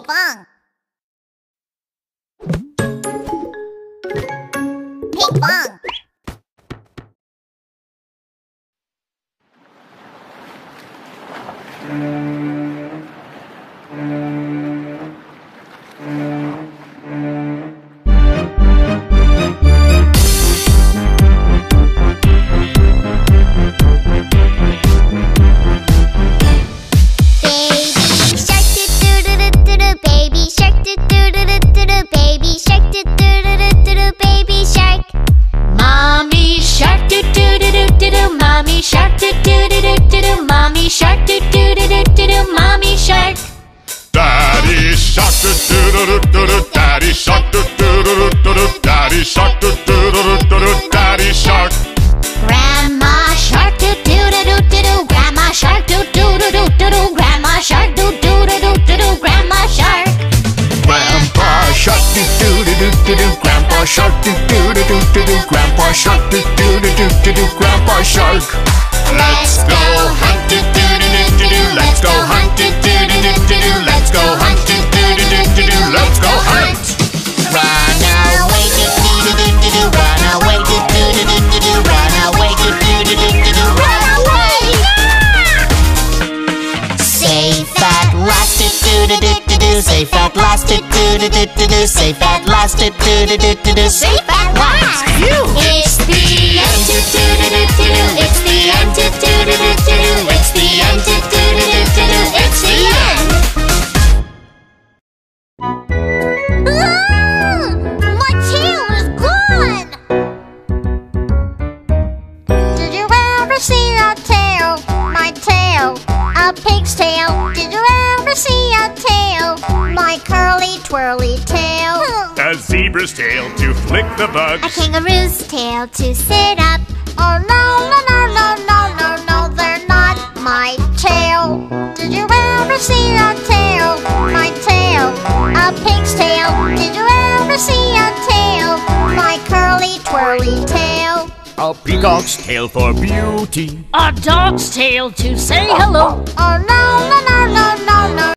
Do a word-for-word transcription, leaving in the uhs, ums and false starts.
Ping pong. Ping pong. Mommy shark, do do do do do do. Mommy shark. Daddy shark, do do do do do. Daddy shark, do do do do do. Daddy shark, do do do do do. Daddy shark. Grandma shark, do do do do do do. Grandma shark, do do do do do do. Grandma shark, do do do do do do. Grandma shark. Grandpa shark, do do do do do. Grandpa shark, do do do do do. Grandpa shark, do do do do do. Grandpa shark. Let's go hunt, do do do do do. Let's go hunt, do do do do do. Let's go hunt, do do do do do. Let's go hunt. Run away, do do do do do. Run away, do do do do do. Run away, do do do do do. Run away! Safe at last, do do do do do. Safe at last, do do do do do. Safe at last, do do do do do. Safe at last. It's the end, do do do do do. It's the end, do do do do do. It's the end, do do do do do. It's the end. Ah! My tail is gone! Did you ever see a tail? My tail, a pig's tail. Did you ever see a tail? My curly twirly tail. A zebra's tail to flick the bugs. A kangaroo's tail to sit up. Oh no, no, no, no, no, no, no, they're not my tail. Did you ever see a tail? My tail, a pig's tail. Did you ever see a tail? My curly twirly tail. A peacock's tail for beauty. A dog's tail to say hello. Oh no, no, no, no, no, no.